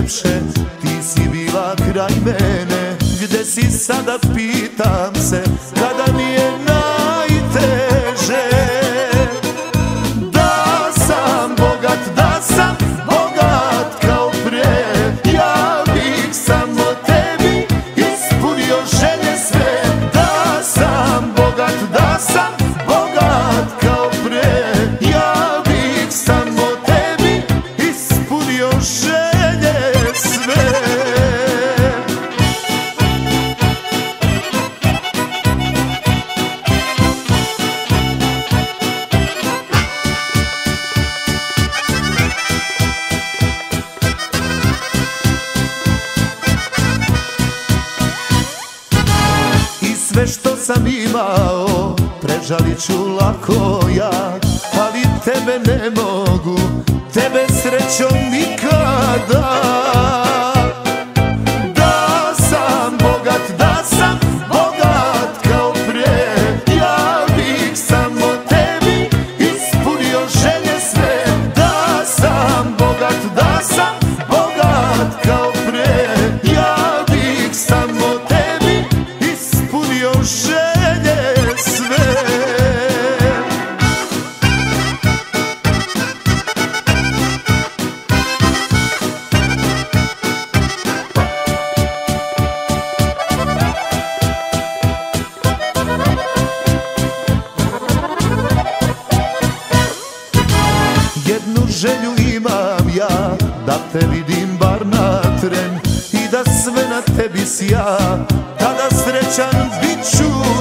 najljepše, ti si bila kraj mene. Gde si sada, pitam se, kada mi je najteže? Da sam bogat kao pre, ja bih samo tebi ispunio želje sve. Da sam bogat kao pre, ja bih samo tebi ispunio želje sve. Sve što sam imao prežalit ću lako ja, ali tebe ne mogu, tebe srećom nikada. Da sam bogat kao pre, ja bih samo tebi ispunio želje sve. Da sam bogat kao pre, ja bih samo tebi ispunio želje sve. Jednu želju imam ja, da te vidim bar na tren i da sve na tebi sja, tada srećan bit ću